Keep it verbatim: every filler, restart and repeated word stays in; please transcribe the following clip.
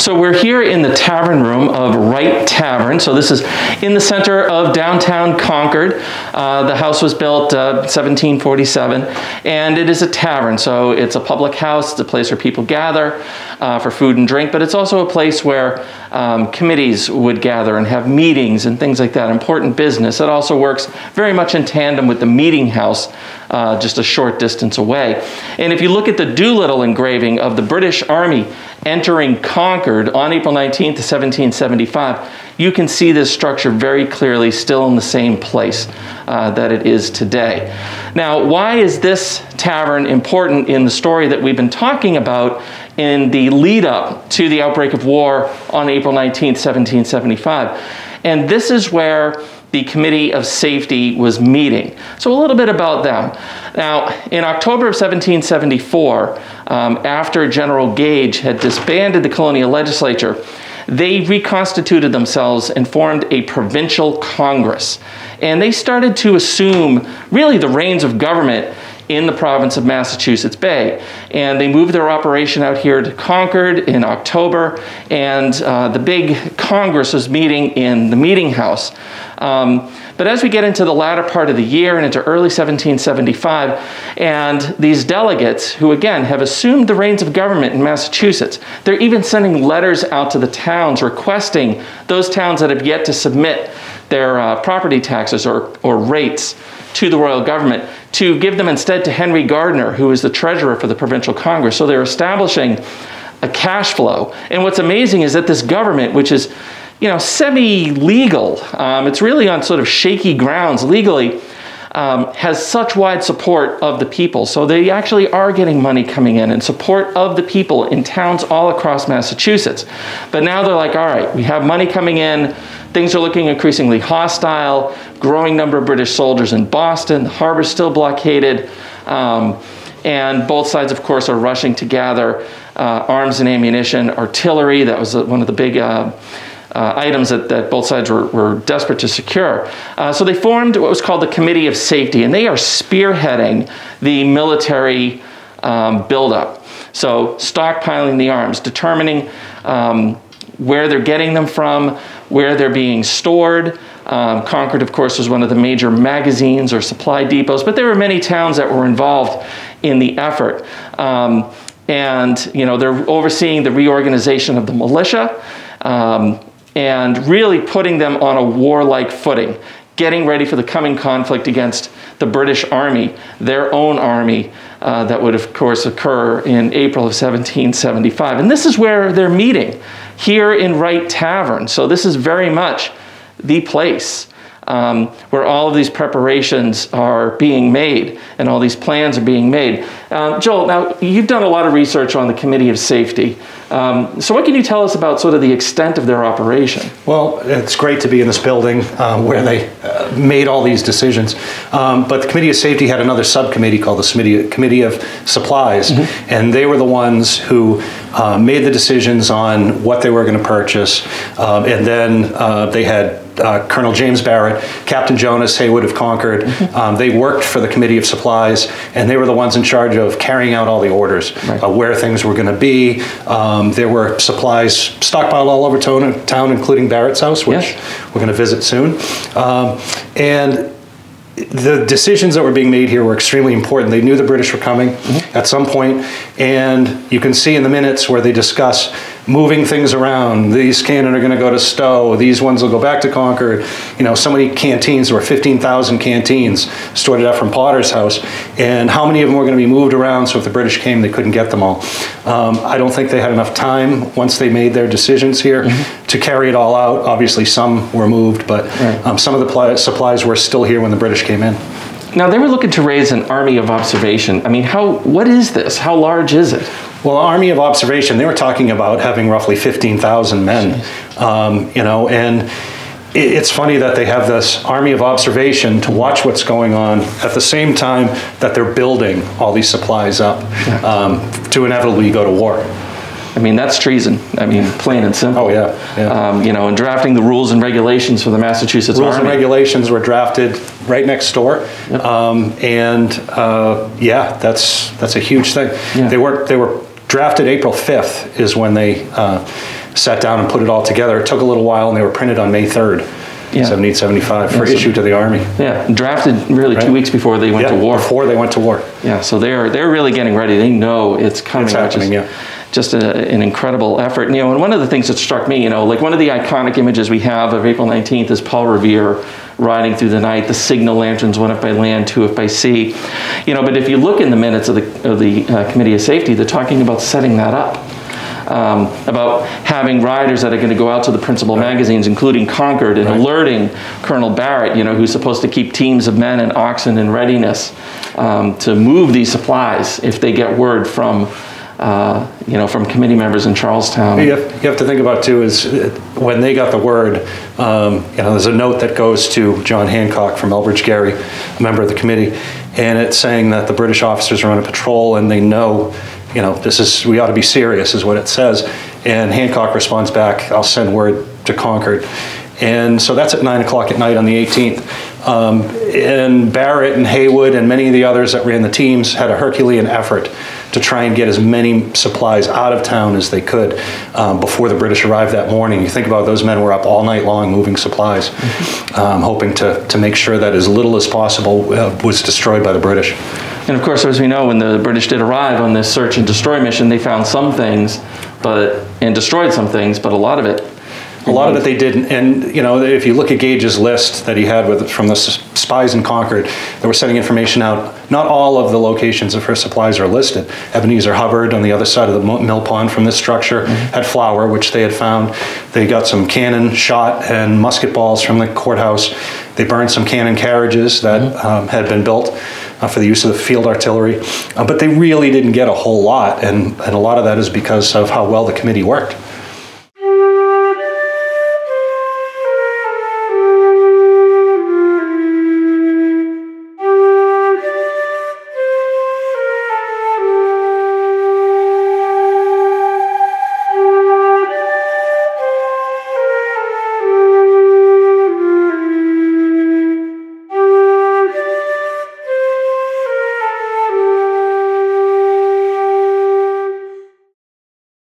So we're here in the tavern room of Wright Tavern. So this is in the center of downtown Concord. Uh, the house was built uh, seventeen forty-seven, and it is a tavern. So it's a public house. It's a place where people gather uh, for food and drink, but it's also a place where um, committees would gather and have meetings and things like that, important business. It also works very much in tandem with the meeting house uh, just a short distance away. And if you look at the Doolittle engraving of the British Army entering Concord on April nineteenth, seventeen seventy-five, you can see this structure very clearly still in the same place uh, that it is today. Now, why is this tavern important in the story that we've been talking about in the lead up to the outbreak of war on April nineteenth, seventeen seventy-five? And this is where the Committee of Safety was meeting. So a little bit about them. Now, in October of seventeen seventy-four, um, after General Gage had disbanded the colonial legislature, they reconstituted themselves and formed a provincial Congress. And they started to assume really the reins of government in the province of Massachusetts Bay. And they moved their operation out here to Concord in October, and uh, the big Congress was meeting in the meeting house. Um, but as we get into the latter part of the year and into early seventeen seventy-five, and these delegates, who again have assumed the reins of government in Massachusetts, they're even sending letters out to the towns requesting those towns that have yet to submit their uh, property taxes or, or rates to the royal government to give them instead to Henry Gardner, who is the treasurer for the provincial Congress. So they're establishing a cash flow. And what's amazing is that this government, which is, you know, semi-legal, um, it's really on sort of shaky grounds legally, um, has such wide support of the people. So they actually are getting money coming in and support of the people in towns all across Massachusetts. But now they're like, all right, we have money coming in, things are looking increasingly hostile, growing number of British soldiers in Boston, the harbor's still blockaded, um, and both sides, of course, are rushing to gather uh, arms and ammunition, artillery. That was one of the big uh, uh, items that, that both sides were, were desperate to secure. Uh, so they formed what was called the Committee of Safety, and they are spearheading the military um, buildup. So stockpiling the arms, determining um, where they're getting them from, where they're being stored. Um, Concord, of course, was one of the major magazines or supply depots, but there were many towns that were involved in the effort. Um, and, you know, they're overseeing the reorganization of the militia um, and really putting them on a warlike footing, getting ready for the coming conflict against the British Army, their own army, uh, that would, of course, occur in April of seventeen seventy-five. And this is where they're meeting, here in Wright Tavern. So this is very much the place um, where all of these preparations are being made and all these plans are being made. Um, Joel, now you've done a lot of research on the Committee of Safety. Um, so what can you tell us about sort of the extent of their operation? Well, it's great to be in this building uh, where they uh, made all these decisions. Um, but the Committee of Safety had another subcommittee called the Committee of Supplies, mm-hmm. and they were the ones who uh, made the decisions on what they were going to purchase. Um, and then uh, they had uh, Colonel James Barrett, Captain Jonas Haywood of Concord. Mm-hmm. um, they worked for the Committee of Supplies, and they were the ones in charge of carrying out all the orders, right. uh, where things were going to be. Um, there were supplies stockpiled all over town, town including Barrett's house, which yes. we're going to visit soon. Um, and the decisions that were being made here were extremely important. They knew the British were coming mm-hmm. at some point, and you can see in the minutes where they discuss moving things around. These cannon are going to go to Stowe. These ones will go back to Concord. You know, so many canteens. There were fifteen thousand canteens stored up from Potter's house, and how many of them were going to be moved around so if the British came, they couldn't get them all. Um, I don't think they had enough time once they made their decisions here mm-hmm. to carry it all out. Obviously, some were moved, but right. um, some of the supplies were still here when the British came in. Now, they were looking to raise an army of observation. I mean, how? What is this? How large is it? Well, Army of Observation, they were talking about having roughly fifteen thousand men, um, you know, and it, it's funny that they have this Army of Observation to watch what's going on at the same time that they're building all these supplies up um, to inevitably go to war. I mean, that's treason. I mean, plain and simple. Oh, yeah. yeah. Um, you know, and drafting the rules and regulations for the Massachusetts Rules Army. and regulations were drafted right next door. Yep. Um, and, uh, yeah, that's that's a huge thing. Yeah. They were, they were drafted April fifth is when they uh, sat down and put it all together. It took a little while, and they were printed on May third. Yeah. seventeen seventy-five for Yeah, so- issue to the Army. Yeah, drafted really Right. two weeks before they went Yeah, to war. before they went to war. Yeah, so they're they're really getting ready. They know it's coming. It's happening, Just, yeah. just a, an incredible effort. And, you know, and one of the things that struck me, you know, like one of the iconic images we have of April nineteenth is Paul Revere riding through the night. The signal lanterns, one if by land, two if by sea. You know, but if you look in the minutes of the of the uh, Committee of Safety, they're talking about setting that up. Um, about having riders that are going to go out to the principal magazines, including Concord, and Right. alerting Colonel Barrett, you know, who's supposed to keep teams of men and oxen in readiness um, to move these supplies if they get word from, uh, you know, from committee members in Charlestown. You have, you have to think about too is uh, when they got the word, um, you know, there's a note that goes to John Hancock from Elbridge Gary, a member of the committee, and it's saying that the British officers are on a patrol and they know, you know, this is, we ought to be serious is what it says. And Hancock responds back, I'll send word to Concord. And so that's at nine o'clock at night on the eighteenth. Um, and Barrett and Haywood and many of the others that ran the teams had a Herculean effort to try and get as many supplies out of town as they could um, before the British arrived that morning. You think about those men were up all night long moving supplies, um, hoping to, to make sure that as little as possible uh, was destroyed by the British. And of course, as we know, when the British did arrive on this search and destroy mission, they found some things, but and destroyed some things, but a lot of it. A lot of it they didn't, and you know, if you look at Gage's list that he had with from the s- spies in Concord that were sending information out, not all of the locations of her supplies are listed. Ebenezer Hubbard on the other side of the mo- mill pond from this structure mm-hmm. had flour, which they had found. They got some cannon shot and musket balls from the courthouse. They burned some cannon carriages that mm-hmm. um, had been built uh, for the use of the field artillery, uh, but they really didn't get a whole lot, and, and a lot of that is because of how well the committee worked.